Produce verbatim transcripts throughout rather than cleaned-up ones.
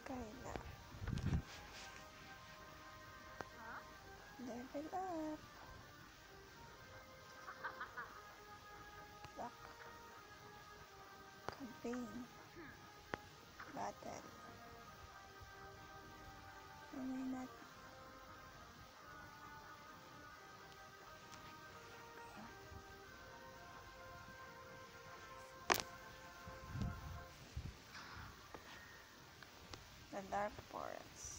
Skyla. Level up. Lock. Campaign. Battle. Why not? The Dark Forest.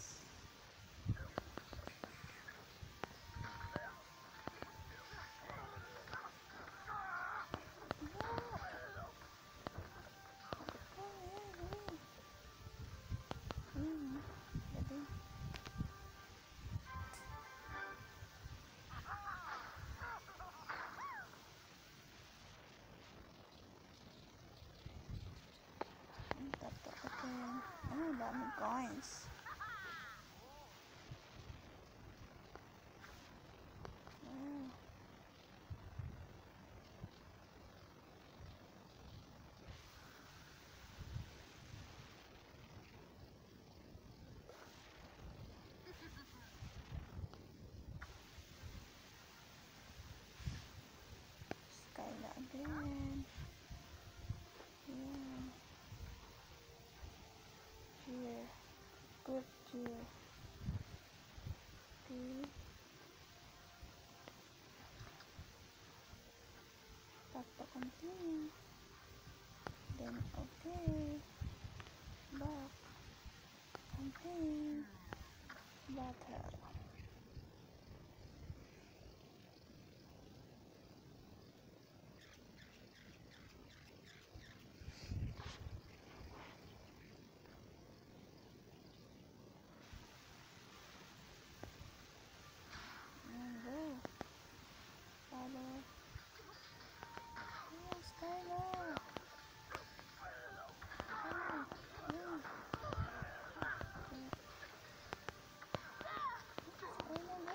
Oh, daming coins. Wow. Skyla again. Yeah. Cheer. Good cheer. Okay. Tap to continue. Then okay. Back. Campaign. Battle. And go. Follow. Oh, Skyla. Oh, yeah. Skyla, go.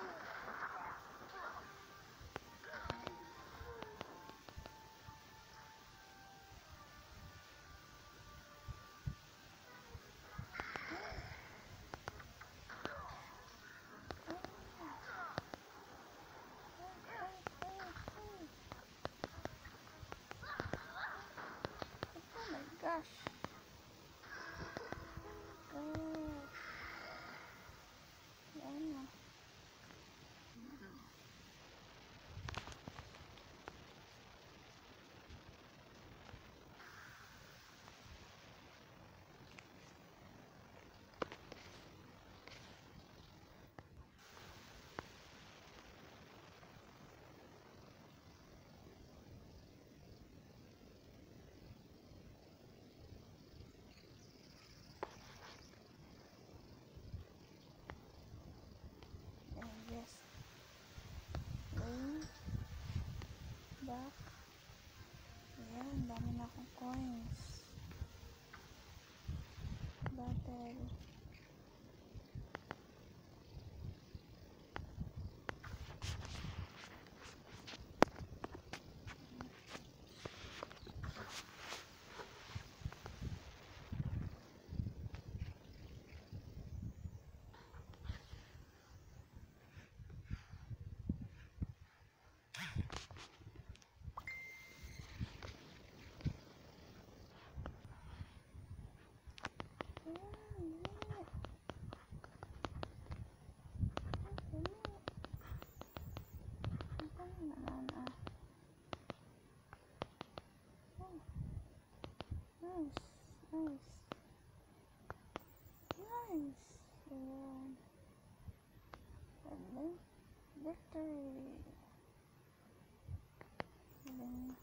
Oh my gosh. Go. Yan na. And yes. Going. Back. Ayan, dami na akong coins. Battle. Naman ah. Oh. Nice. Nice. Nice. Ayan. And then, victory. And then,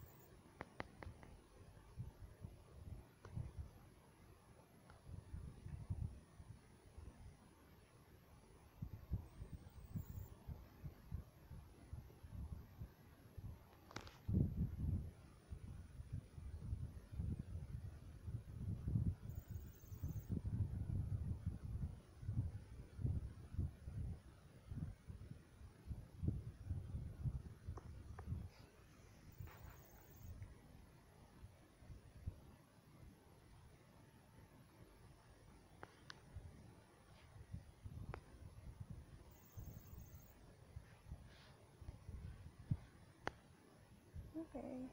Okay.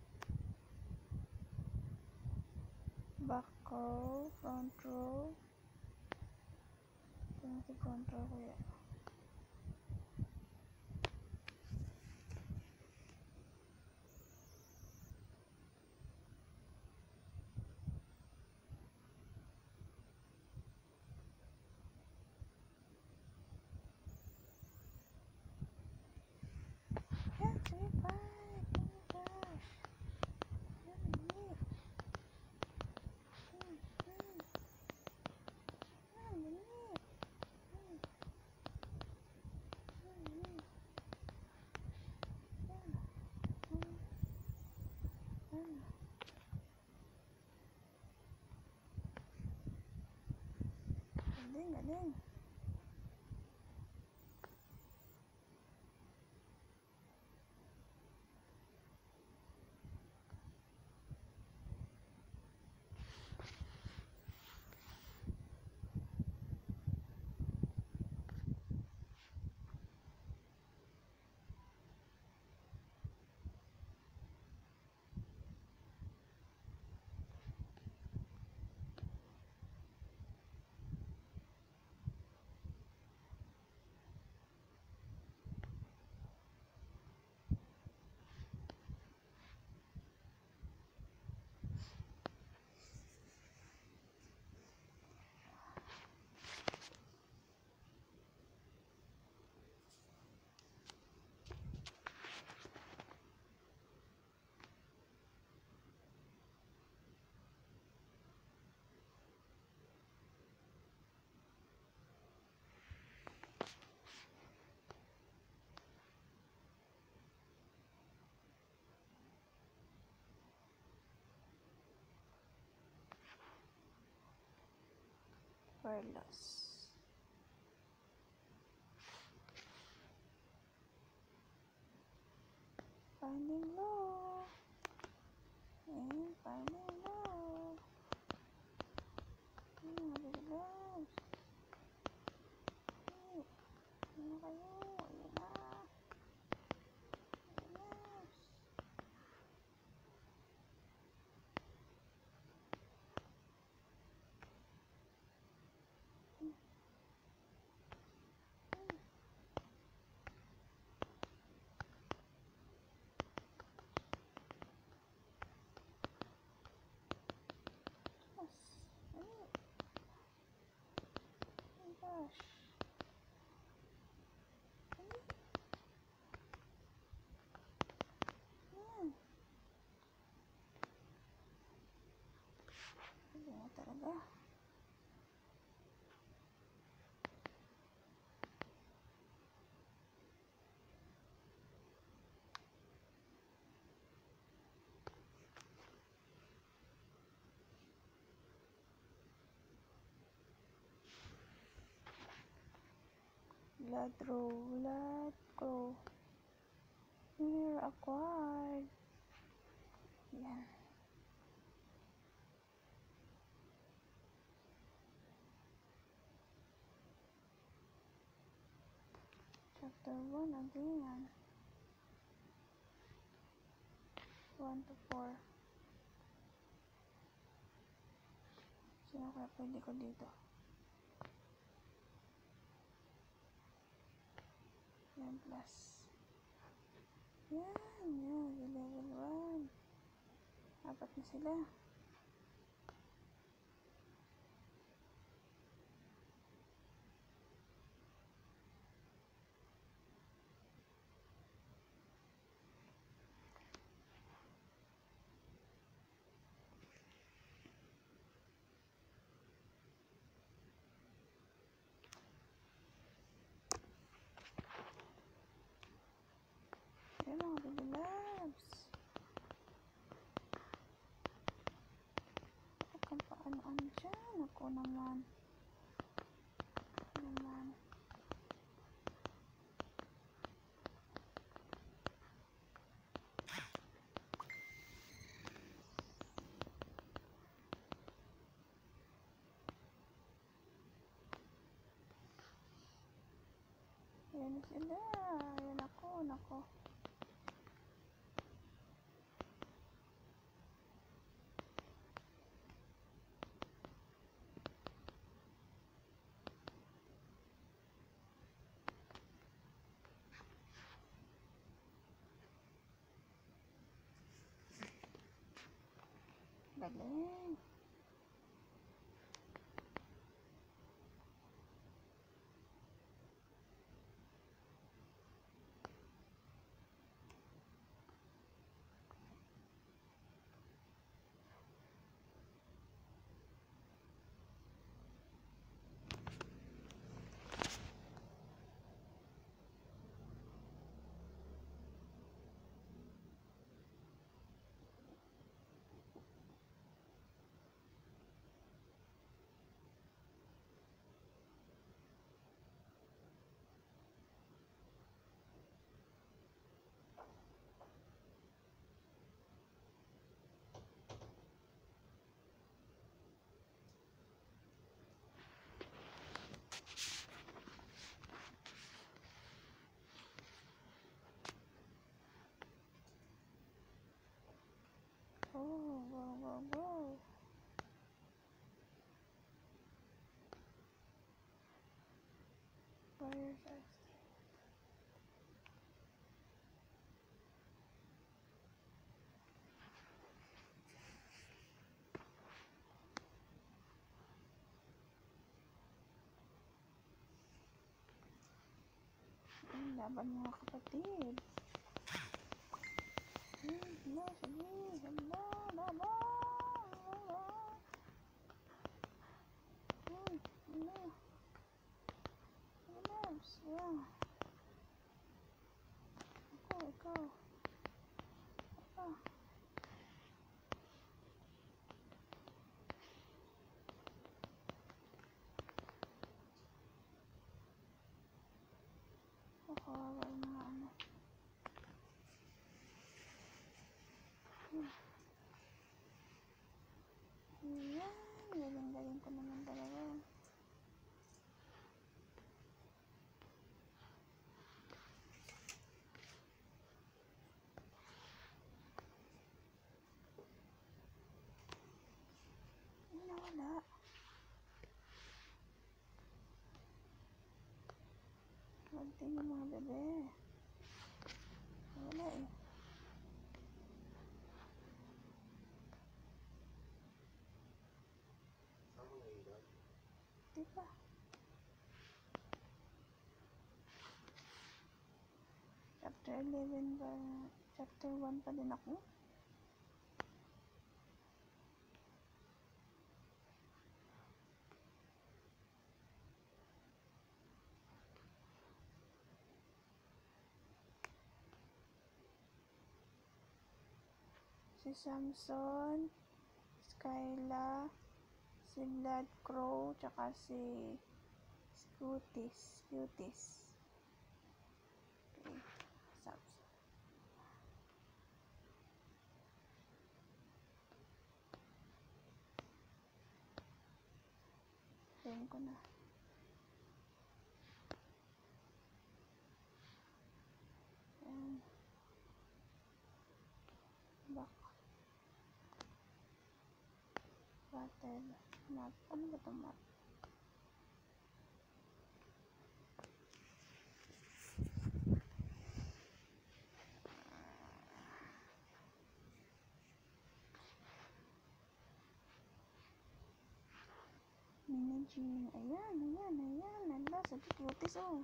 Back row, front row. Ito na si front row kuya. Yan, sige, bye. Oh my gosh. Yan, bilis. Hmm, hmm. Yan, bilis. Hmm. Yan, bilis. Yan. Hmm. Yan. Galing, galing. Wireless. Finding low. And finding low. Hmm, mabilis. Hmm, ano kayo? Ayun na. Mabilis. Hmm, hmm. Yes. Dali. Oh my gosh. Dali. Yan. Dali na talaga. Blood row, blood row. Mirror acquired. Yan. Chapter one again. one to four. Sino kaya pwede ko dito? Yan plus. Yan, yan. Sa level one. Apat na sila. Yan mga baby loves. Huwag kang paano-ano dyan. Ako naman. Ako naman. Yan sila. Yan ako. Nako. Galing. Oh, wow, wow, wow. Where's our Ang laban mga kapatid. Hmm, hala, sige, hala, laban, laban. Hmm, hala. Relax, yeah. Ikaw, ikaw. Apa? Kawawa yung mga ano. Hmm. Ayan, galing-galing ko naman talaga. Ay, nawala. Banting yung mga bebe. Wala eh. Di ba? Chapter eleven ba? Chapter one pa din ako. Si Samson, Skyla, si Blood Crow, tsaka si Scutis, Scutis. Okay, Samson. Tingin ko na. Ayan. Back. Water. Map. Ano ba itong map? Managing. Ayan, ayan, ayan. Nala, sa cuties oh.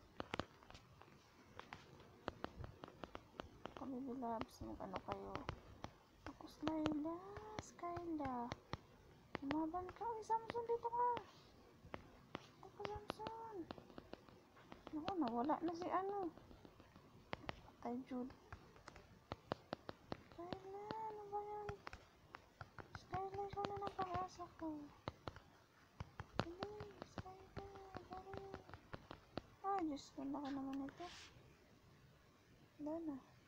Baby loves, mag-ano kayo. Ako, Skyla, Skyla. Lumaban ka. Uy, Samson, dito ka. Dito ka, Samson. Naku, nawala na si ano. Patay, Jude. Skyla, ano ba yan? Skyla, ikaw na ng pag-asa ko. Dali, Skyla, dali. Ah, Diyos ko, laki naman ito. Wala na.